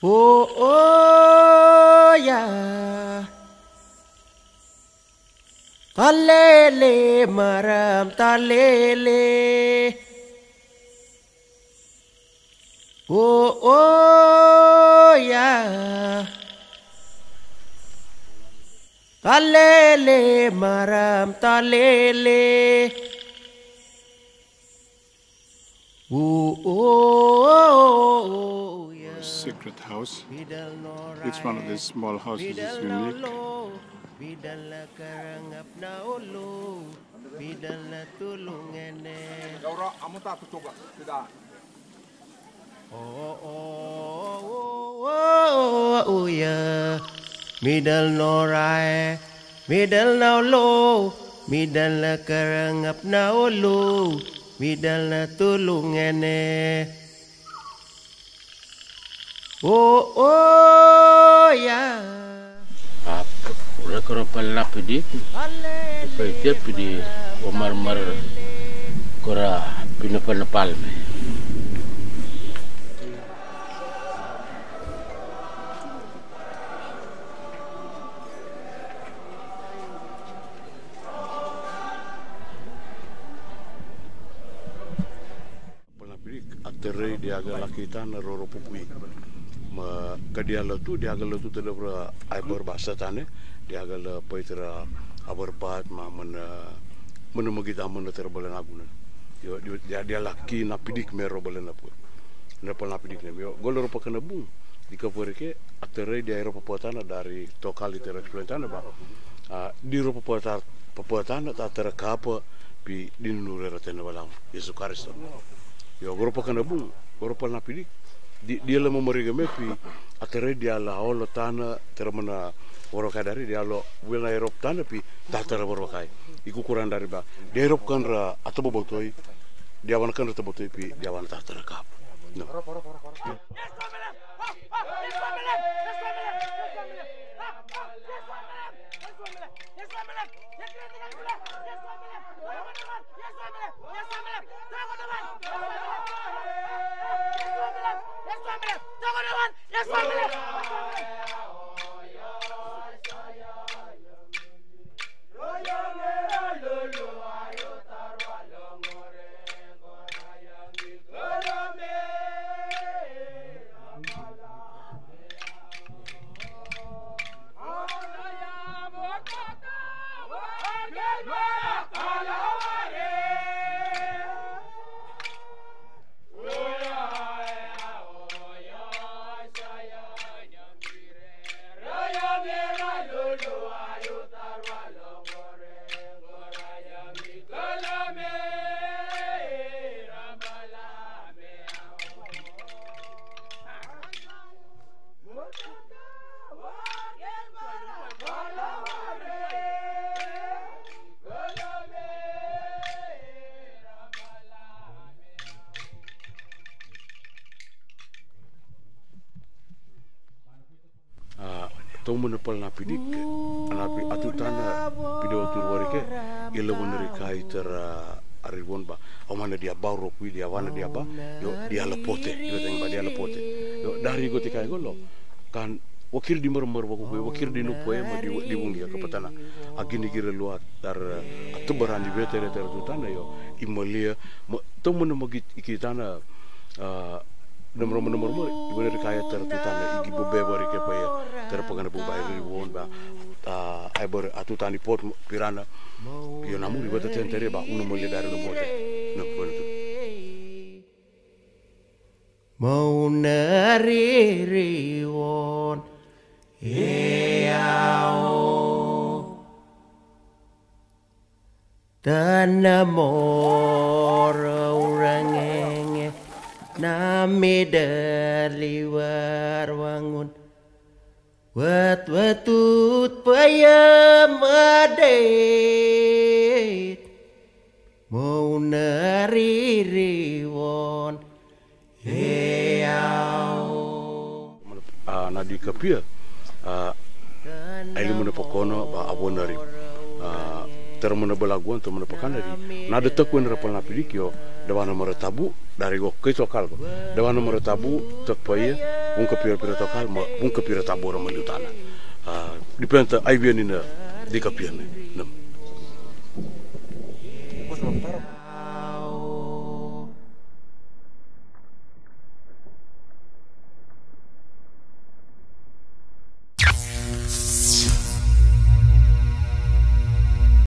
Oh, oh, ya. Talele maram talele. Oh, oh, ya. Talele maram talele. Oh, oh, yeah. Secret house. Each one of these small houses is unique. Oh, yeah. Middle norai, middle now low, middle karangap na olo, middle tulungene. Oh, yeah. Rekor pala Pidik, Pidik di Omar kora pinapal me. Aterai dia agak laki tanah roro pupui, ma kadiala tu dia agak tu terlepas air bahasa tanah dia agak le paitera abarbat ma mana magita mana terbalan aguna, dia laki na Pidik mero balan apa, na pala Pidik ne, golor pa kana bung di kapore ke aterai dia air Papua tanah dari tokali tereksploit tanah ba, di Papua tanah tak terekapa pi di nurera tanah balang Yesus Kristus. Yo goropa kana bung, goropa na Pidik. Dia la memoriga mepi atere dia la olo tana termana woroka dari dia lo wila Erop tana pi tatara worokai. Iku kurang dari ba. Dia Erop kan ra atau bobotoi. Dia wan kan ra bobotoi pi dia wan tatara kap. No. Tau menepal na Pidik, anapi atutana pido turwarike, ila menerikai tera aribon ba, amana dia bauro kui dia wana dia ba, yo dia lepote, yo tengba dia lepote, yo dari gotikai golo, kan wakil di mermer wakil di nupoe ma di wungia kapatana, agini gira luat dar atubaran di vetere tera tutana yo imalia, tau menemagi ikitana nomor ibu dari kaya tertutana igi bebari ke paya terpagana bubai ribuan ba aiber atutani pot pirana yo namu ribata tentere ba uno mulai dari lemote no betul mau nari riwon eao tanamor orangenge nami daliwar wangun watut payam adet mau nari riwon eao nadi kapia ailu muna pokono ba abonari termana belaguan termana pakanari na de takun rapal na Pidik yo dawana mara tabu dari go ke tokal go dawana mara tabu tak paia un ka pira tokal ma un ka pira tabu ra manutana dipenta ai bianina di kapian nem